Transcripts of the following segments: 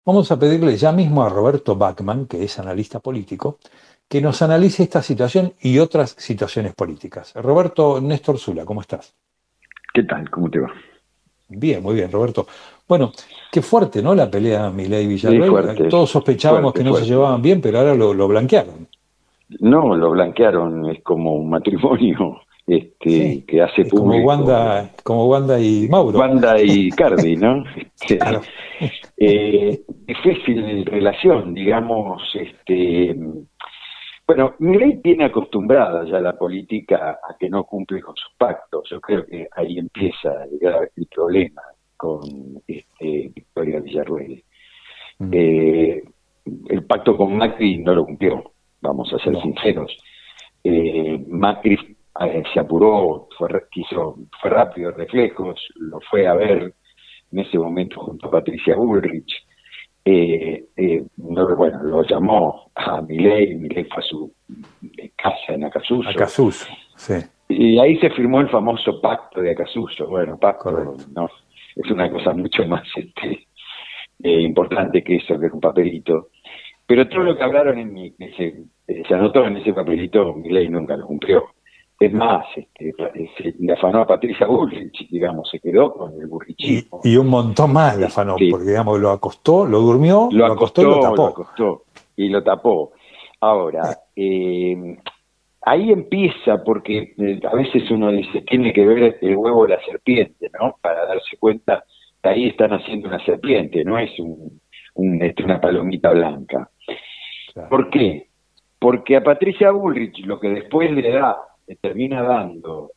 Vamos a pedirle ya mismo a Roberto Bachman, que es analista político, que nos analice esta situación y otras situaciones políticas. Roberto Néstor Zula, ¿cómo estás? ¿Qué tal? ¿Cómo te va? Bien, muy bien, Roberto. Bueno, qué fuerte, ¿no? La pelea Sí, Milei-Villarroel. fuerte, Todos sospechábamos fuerte, que no se fuerte. llevaban bien, pero ahora lo blanquearon. No, lo blanquearon, es como un matrimonio Sí, que hace es público Como Wanda y Mauro. Wanda y Cardi, ¿no? Claro. Difícil relación, digamos, bueno, Milei tiene acostumbrada ya la política a que no cumple con sus pactos. Yo creo que ahí empieza el problema con Victoria Villarroel. Mm, Eh, el pacto con Macri no lo cumplió, vamos a ser no. sinceros. Macri se apuró, fue rápido, reflejos, lo fue a ver en ese momento junto a Patricia Bullrich. No, bueno, lo llamó a Milei fue a su casa en Acá Acasuso, Suso, sí, y ahí se firmó el famoso pacto de Acasuso. Bueno, pacto correcto. no, es una cosa mucho más importante que eso, que es un papelito. Pero todo lo que hablaron se anotó en ese papelito, Milei nunca lo cumplió. Es más, se le afanó a Patricia Bullrich, digamos, se quedó con el burrichismo. Y un montón más la afanó, Este, porque digamos, lo acostó, lo durmió, lo lo acostó y lo acostó, lo tapó. acostó y lo tapó. Ahora, ahí empieza, porque a veces uno dice, tiene que ver el huevo de la serpiente, ¿no? Para darse cuenta que ahí están haciendo una serpiente, no es una palomita blanca. Claro. ¿Por qué? Porque a Patricia Bullrich lo que después le termina dando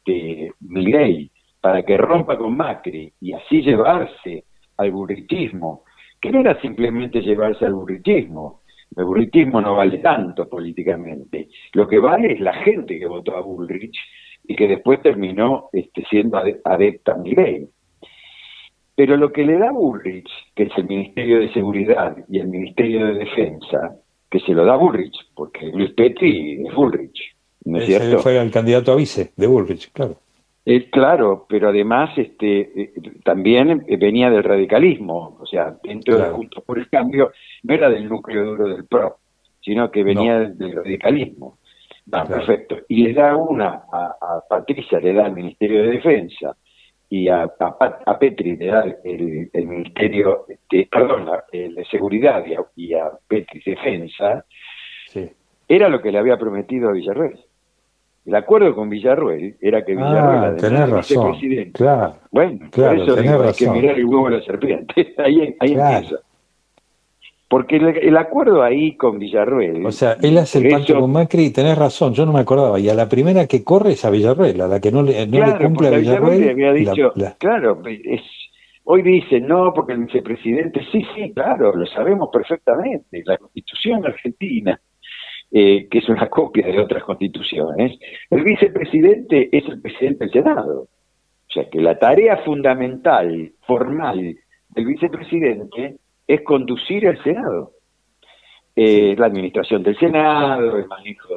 Milei para que rompa con Macri y así llevarse al burrichismo, que no era simplemente llevarse al burrichismo. El burritismo no vale tanto políticamente. Lo que vale es la gente que votó a Bullrich y que después terminó siendo adepta a Milei. Pero lo que le da Bullrich, que es el Ministerio de Seguridad y el Ministerio de Defensa, que se lo da Bullrich, porque Luis Petri es Bullrich, ¿no es Ese cierto? fue el candidato a vice de Bullrich, claro. Claro, pero además también venía del radicalismo, o sea, dentro de Claro. Juntos por el Cambio, no era del núcleo duro del PRO, sino que venía No, del radicalismo. Va, claro. perfecto. Y le da a Patricia, le da el Ministerio de Defensa, y a Petri le da el Ministerio, perdón, el de Seguridad y a Petri Defensa, Sí. era lo que le había prometido a Villarroel. El acuerdo con Villarroel era que Villarroel, Ah, además tenés de razón. vicepresidente, Claro, bueno, por claro, eso tenés digo, hay que razón. mirar el huevo de la serpiente, ahí Claro. empieza. Porque el acuerdo ahí con O Villarroel, sea, él y hace por el pacto con eso, Macri y tenés razón, yo no me acordaba. Y a la primera que corre es a Villarroel, a la que no le claro, cumple a porque a Villarroel le Villarroel, había dicho, claro, hoy dicen, no, porque el vicepresidente, sí, sí, claro, lo sabemos perfectamente, la Constitución argentina, que es una copia de otras constituciones, el vicepresidente es el presidente del Senado. O sea que la tarea fundamental, formal, del vicepresidente es conducir al Senado. sí. La administración del Senado, el manejo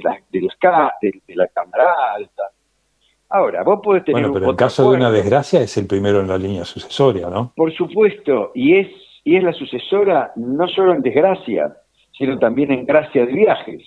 de la Cámara Alta. Ahora, vos podés tener Bueno, un pero en voto caso de una acuerdo, desgracia es el primero en la línea sucesoria, ¿no? por supuesto, y es la sucesora no solo en desgracia, sino también en gracia de viajes.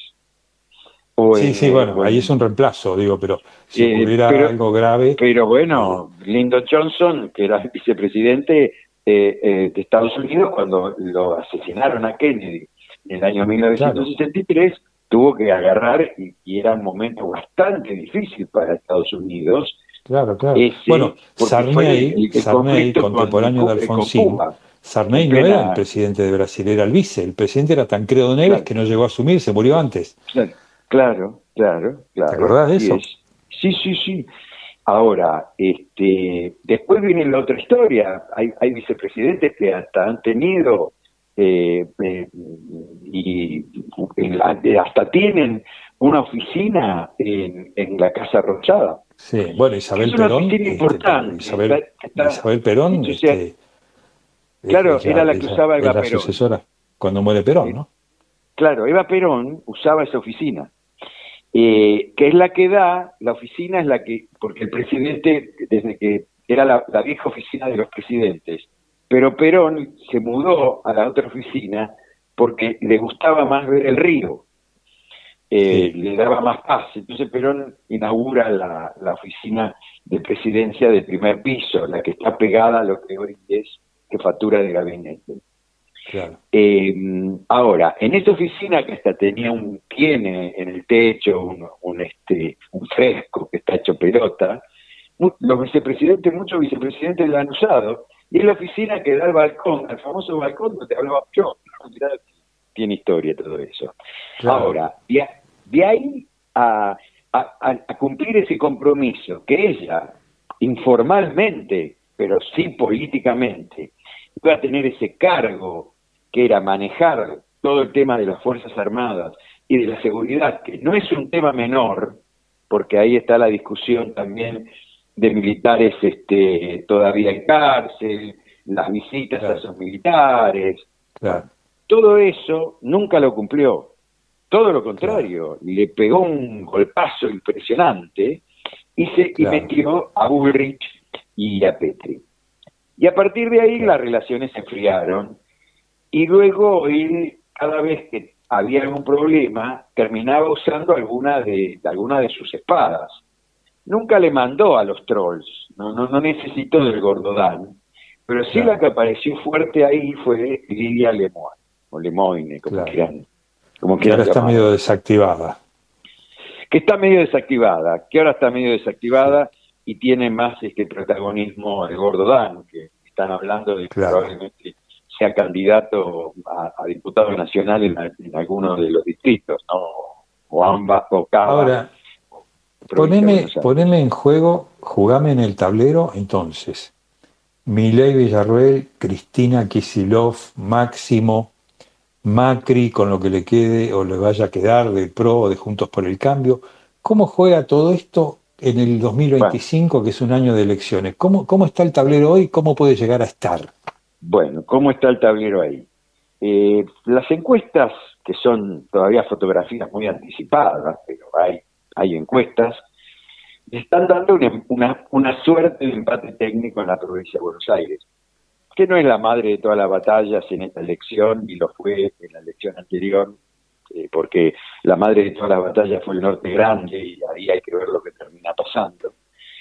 O Sí, en, sí, eh, bueno, o ahí es en un reemplazo, digo, pero si eh, ocurriera pero algo grave, Pero eh, bueno, Lyndon Johnson, que era el vicepresidente de Estados Unidos, cuando lo asesinaron a Kennedy en el año claro, 1963, tuvo que agarrar, y era un momento bastante difícil para Estados Unidos, claro, claro. Bueno, ese, porque fue el Sarney, conflicto contemporáneo de con Alfonsín, Cuba, en Sarney no era el plena, presidente de Brasil, era el vice. El presidente era Tancredo Neves, claro, que no llegó a asumir, se murió antes. claro, claro, claro, ¿Te claro, acordás de así eso? es. Sí, sí, sí. Ahora, después viene la otra historia. Hay vicepresidentes que hasta han tenido y hasta tienen una oficina en la Casa Rosada, Sí, bueno, que es una oficina importante. Isabel Perón, O sea, claro, era la que usaba es Eva la Perón. sucesora cuando muere Perón, Eh, ¿no? claro, Eva Perón usaba esa oficina. Que es la que da, la oficina es la que, porque el presidente, desde que era la vieja oficina de los presidentes, pero Perón se mudó a la otra oficina porque le gustaba más ver el río, Sí, le daba más paz. Entonces Perón inaugura la oficina de presidencia del primer piso, la que está pegada a lo que hoy es jefatura de gabinete. claro. Ahora, en esta oficina que hasta tiene en el techo un fresco que está hecho pelota, los vicepresidentes, muchos vicepresidentes lo han usado, y es la oficina que da al balcón, al famoso balcón donde hablaba yo. Mirá, tiene historia todo eso. Claro, Ahora, de ahí a cumplir ese compromiso que ella, informalmente, pero sí políticamente, iba a tener ese cargo que era manejar todo el tema de las Fuerzas Armadas y de la seguridad, que no es un tema menor, porque ahí está la discusión también de militares todavía en cárcel, las visitas a claro, esos militares. Bueno, claro, todo eso nunca lo cumplió. Todo lo claro, contrario, le pegó un golpazo impresionante y claro, metió a Bullrich y a Petri. Y a partir de ahí las claro. relaciones se enfriaron y luego él, cada vez que había algún problema, terminaba usando alguna de sus espadas. Nunca le mandó a los trolls, no necesitó del Gordodán, pero sí la Claro, que apareció fuerte ahí fue Lidia Lemoine, o Lemoine, claro. como Que ahora quieran está medio llamarla, desactivada. que está medio desactivada, que ahora está medio Sí, desactivada y tiene más protagonismo el Gordodán, que están hablando de que claro. probablemente sea candidato a diputado nacional en alguno de los distritos, ¿no? O ambas, o Cava, Ahora, provincia de Buenos Aires. poneme en juego, jugame en el tablero, entonces. Milei Villarroel, Cristina Kicillof, Máximo, Macri, con lo que le quede o le vaya a quedar del PRO o de Juntos por el Cambio. ¿Cómo juega todo esto en el Bueno, 2025, que es un año de elecciones? ¿Cómo está el tablero hoy? ¿Cómo puede llegar a estar? bueno, ¿cómo está el tablero ahí? Las encuestas, que son todavía fotografías muy anticipadas, pero hay encuestas, le están dando una suerte de empate técnico en la provincia de Buenos Aires, que no es la madre de todas las batallas en esta elección, y lo fue en la elección anterior, porque la madre de todas las batallas fue el Norte Grande, y ahí hay que ver lo que termina pasando.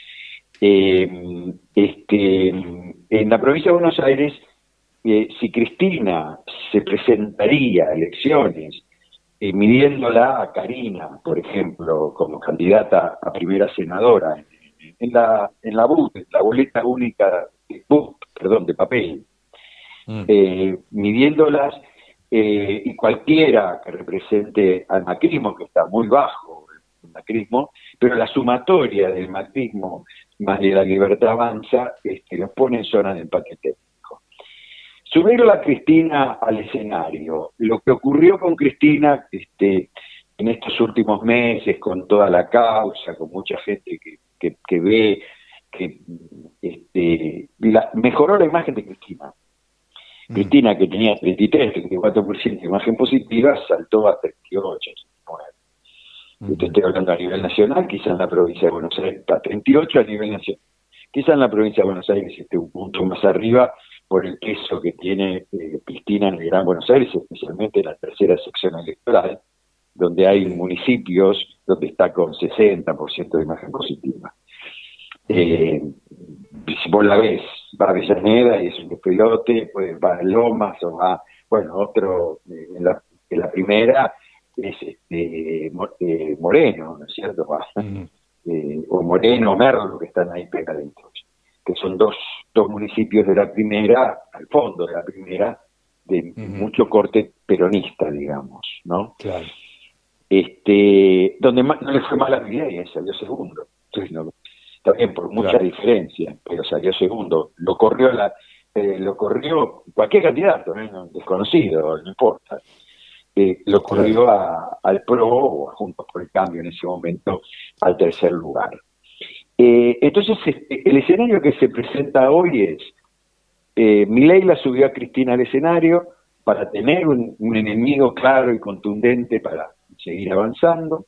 En la provincia de Buenos Aires, si Cristina se presentaría a elecciones midiéndola a Karina, por ejemplo, como candidata a primera senadora en la BUT, la boleta única de papel, Mm, midiéndolas, y cualquiera que represente al macrismo, que está muy bajo el macrismo, pero la sumatoria del macrismo más de la Libertad Avanza los pone en zona de empate técnico. Subirla a Cristina al escenario, lo que ocurrió con Cristina en estos últimos meses, con toda la causa, con mucha gente que ve que mejoró la imagen de Cristina. mm, Cristina, que tenía 33, 34% de imagen positiva, saltó a 38, 39. Te mm, estoy hablando a nivel nacional, quizá en la provincia de Buenos Aires, está 38 a nivel nacional. Quizá en la provincia de Buenos Aires esté un punto más arriba por el peso que tiene Cristina en el Gran Buenos Aires, especialmente en la tercera sección electoral, donde hay sí, municipios donde está con 60% de imagen positiva. mm, Eh, si vos la ves, va a Avellaneda y es un despelote, pues va a Lomas o va, bueno, otro, en la primera es Moreno, ¿no es cierto? Va, mm, o Moreno o Merlo, que están ahí pegaditos, que son dos municipios de la primera, al fondo de la primera, de mm, mucho corte peronista, digamos, ¿no? claro, Donde no le fue mal a Milei, salió segundo. Entonces, no, también por mucha claro, diferencia, pero salió segundo. Lo corrió cualquier candidato, no, desconocido, no importa. Lo claro. corrió al PRO o a Juntos por el Cambio en ese momento al tercer lugar. Entonces, el escenario que se presenta hoy es, Milei la subió a Cristina al escenario para tener un enemigo claro y contundente para seguir avanzando.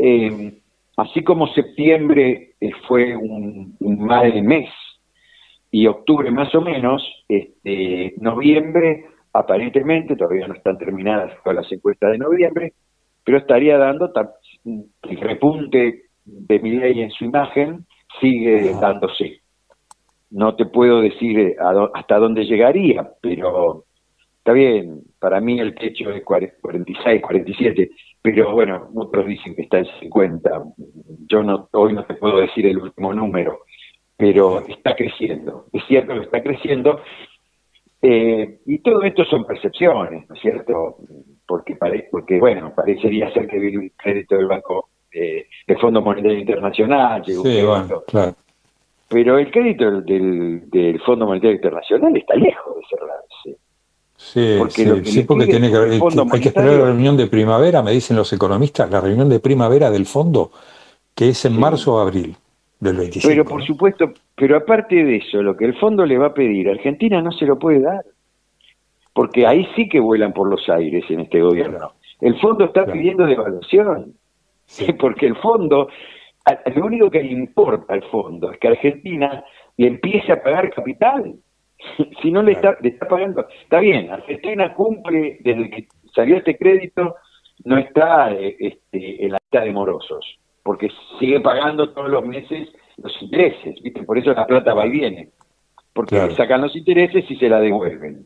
Así como septiembre fue un mal mes y octubre más o menos, noviembre, aparentemente, todavía no están terminadas todas las encuestas de noviembre, pero estaría dando el repunte de Milei en su imagen, sigue dándose. No te puedo decir hasta dónde llegaría, pero está bien, para mí el techo es 46, 47, pero bueno, otros dicen que está en 50. Yo hoy no te puedo decir el último número, pero está creciendo, es cierto que está creciendo, y todo esto son percepciones, ¿no es cierto? Porque bueno, parecería ser que viene un crédito del Banco, del Fondo Monetario Internacional, llegó un Sí, crédito, bueno, claro. pero el crédito del Fondo Monetario Internacional está lejos de cerrarse. Sí, Porque lo sí, que sí, le porque pide el Fondo hay que esperar la Monetario, reunión de primavera, me dicen los economistas, la reunión de primavera del fondo, que es en sí, marzo o abril del pero 25, por ¿no? supuesto, pero aparte de eso, lo que el fondo le va a pedir, Argentina no se lo puede dar, porque Claro, ahí sí que vuelan por los aires en este claro, gobierno. El fondo está claro. pidiendo devaluación, Sí, porque el fondo, lo único que le importa al fondo es que Argentina le empiece a pagar capital. Si no claro, le está pagando, está bien, Argentina cumple, desde que salió este crédito, no está en la lista de morosos, porque sigue pagando todos los meses los intereses, ¿viste? Por eso la plata va y claro, viene, porque le claro. sacan los intereses y se la devuelven.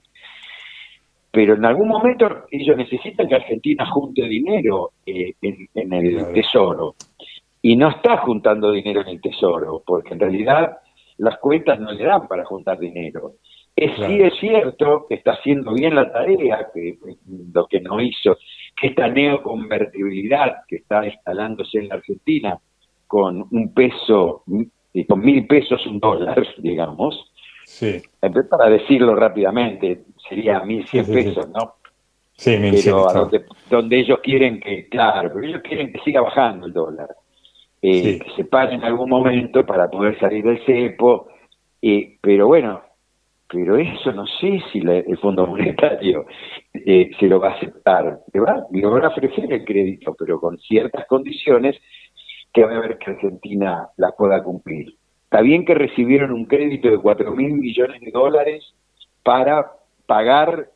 Pero en algún momento ellos necesitan que Argentina junte dinero en el Claro, tesoro, y no está juntando dinero en el tesoro, porque en realidad las cuentas no le dan para juntar dinero. Sí claro. es cierto que está haciendo bien la tarea, que lo que no hizo, que esta neoconvertibilidad que está instalándose en la Argentina con un peso, y con 1.000 pesos un dólar, digamos, Sí, para decirlo rápidamente, sería mil sí, cien sí, sí. pesos, ¿no? Sí, 1100 Pero a estaba. donde ellos quieren que, claro, pero ellos quieren que siga bajando el dólar, Sí, que se pare en algún momento para poder salir del cepo, pero bueno, pero eso no sé si el Fondo Monetario se lo va a aceptar. Le va a ofrecer el crédito, pero con ciertas condiciones que va a ver que Argentina las pueda cumplir. Está bien que recibieron un crédito de 4.000 millones de dólares para pagar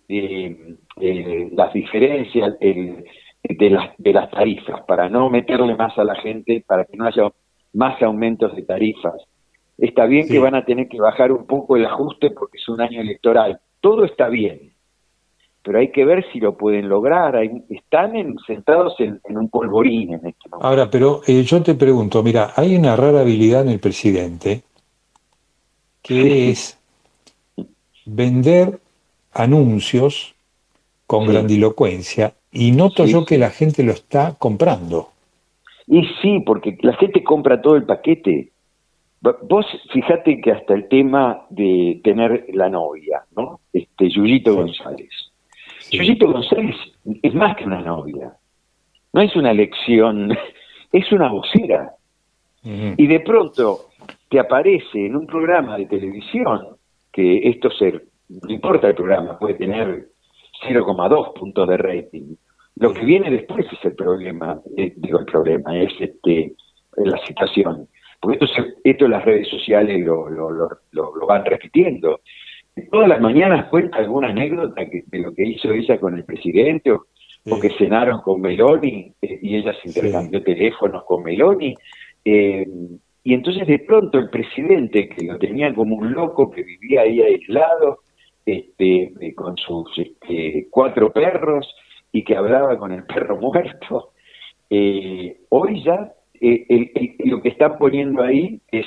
las diferencias de las tarifas, para no meterle más a la gente, para que no haya más aumentos de tarifas. Está bien que sí. van a tener que bajar un poco el ajuste porque es un año electoral. Todo está bien, pero hay que ver si lo pueden lograr. Están sentados en un polvorín en este Ahora, momento. pero yo te pregunto, mira, hay una rara habilidad en el presidente que Sí, es vender anuncios con sí, grandilocuencia y noto sí, yo que sí. la gente lo está comprando. Y sí, porque la gente compra todo el paquete. Vos fijate que hasta el tema de tener la novia, ¿no? Yuyito Sí, González. sí. Yuyito González es más que una novia. No es una elección, es una vocera. Ujú. Y de pronto te aparece en un programa de televisión, que no importa el programa, puede tener 0,2 puntos de rating. Lo que Sí, viene después es el problema, es la situación. Porque esto las redes sociales lo van repitiendo. Todas las mañanas cuenta alguna anécdota de lo que hizo ella con el presidente, o que sí, cenaron con Meloni, y ella se sí, intercambió teléfonos con Meloni. eh, y entonces de pronto el presidente, que lo tenía como un loco que vivía ahí aislado, con sus 4 perros, y que hablaba con el perro muerto, hoy ya lo que están poniendo ahí es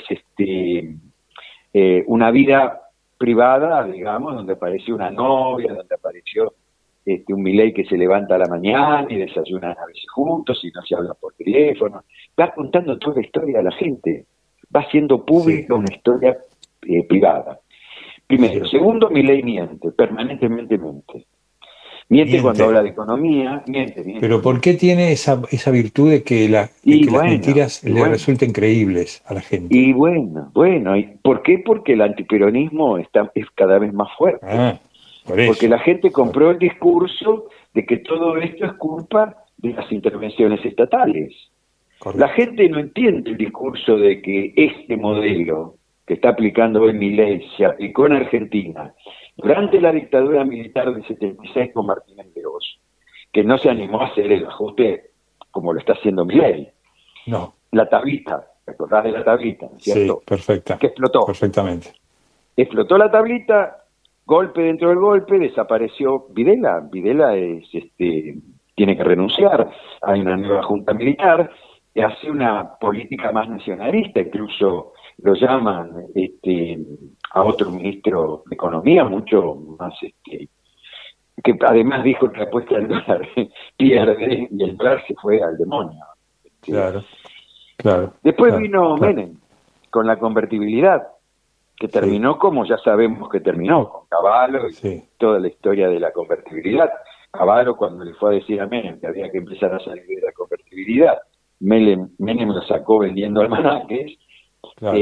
una vida privada, digamos, donde apareció una novia, donde apareció un Milei que se levanta a la mañana y desayunan a veces juntos y no se hablan por teléfono. Va contando toda la historia a la gente, va haciendo sí, pública una historia privada. Primero. sí. Segundo, Milei miente, permanentemente miente. Miente cuando Miente. habla de economía, miente, miente, Pero ¿por qué miente. tiene esa virtud de Y que las bueno, mentiras y le bueno. resulten creíbles a la gente? Y bueno, ¿y por qué? Porque el antiperonismo es cada vez más fuerte. Ah, por Porque la eso. gente compró el discurso de que todo esto es culpa de las intervenciones estatales. La Correcto. gente no entiende el discurso de que este modelo que está aplicando hoy Milei se aplicó en Argentina durante la dictadura militar del 76 con Martínez de Oz, que no se animó a hacer el ajuste como lo está haciendo Milei. No. La tablita, ¿te acordás de la tablita? ¿Cierto? Sí, perfecta. Que explotó. Perfectamente. Explotó la tablita, golpe dentro del golpe, desapareció Videla. Videla tiene que renunciar, hay una nueva junta militar, que hace una política más nacionalista, incluso lo llaman a otro ministro de Economía, mucho más, que además dijo que la apuesta al dólar pierde y el dólar se fue al demonio. Claro, claro. Después claro, vino claro. Menem con la convertibilidad, que terminó como ya sabemos que terminó, con Cavallo y Sí. toda la historia de la convertibilidad. Cavallo, cuando le fue a decir a Menem que había que empezar a salir de la convertibilidad, Menem lo sacó vendiendo almanaques, Claro.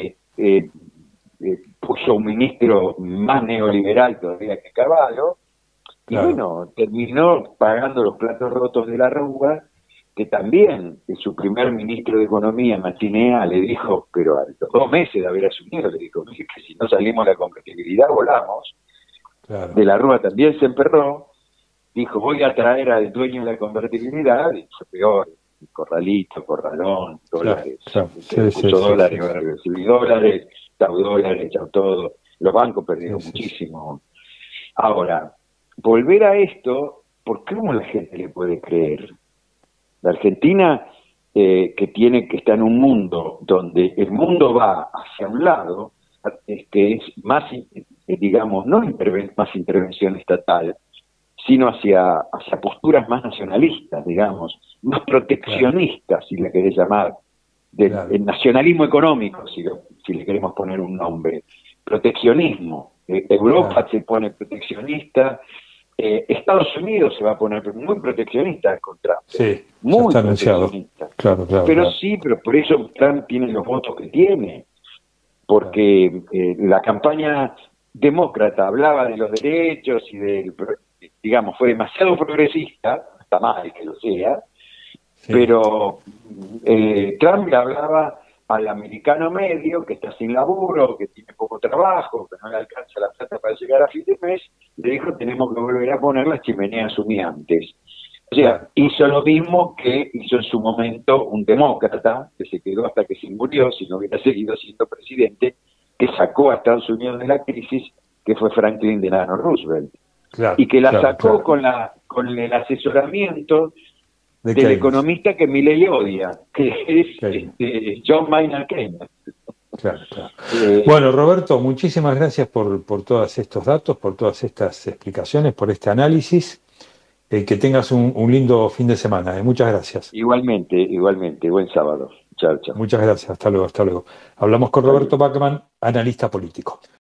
Puso un ministro más neoliberal todavía que Cavallo, y Claro. bueno, terminó pagando los platos rotos de la Rúa, que también su primer ministro de Economía, Machinea, le dijo, pero a los 2 meses de haber asumido, le dijo que si no salimos de la competitividad volamos. Claro. De la Rúa también se emperró, dijo, voy a traer al dueño de la convertibilidad, y fue peor, corralito, corralón, dólares, Claro. se Sí, puso sí, dólares, sí, sí. ahora recibí dólares, chau dólares, chau todo, los bancos perdieron Sí, sí, muchísimo. Ahora, volver a esto, ¿por qué cómo la gente le puede creer? La Argentina, que está en un mundo donde el mundo va hacia un lado, que es más, digamos, no más intervención estatal, sino hacia posturas más nacionalistas, digamos, más proteccionistas, si le querés llamar, Claro. el nacionalismo económico, si le queremos poner un nombre, proteccionismo. Europa Claro. se pone proteccionista, Estados Unidos se va a poner muy proteccionista con Trump. Sí, ya Muy está anunciado. proteccionista. Claro, claro. Pero claro. sí, pero por eso Trump tiene los votos que tiene, porque la campaña demócrata hablaba de los derechos y digamos, fue demasiado progresista, está mal que lo sea, Sí. pero Trump le hablaba al americano medio que está sin laburo, que tiene poco trabajo, que no le alcanza la plata para llegar a fin de mes, le dijo tenemos que volver a poner las chimeneas humeantes. O sea, Claro. hizo lo mismo que hizo en su momento un demócrata, que se quedó hasta que se murió, si no hubiera seguido siendo presidente, que sacó a Estados Unidos de la crisis, que fue Franklin Delano Roosevelt. Claro, Y que la claro, sacó claro. con el asesoramiento De del Keynes. economista que Milei odia, que es Keynes. John Maynard Keynes. Claro, claro. Bueno, Roberto, muchísimas gracias por todos estos datos, por todas estas explicaciones, por este análisis. Que tengas un lindo fin de semana. Muchas gracias. Igualmente. Buen sábado. Chao, chao. Muchas gracias. Hasta luego, hasta luego. Hablamos con Roberto Bachmann, analista político.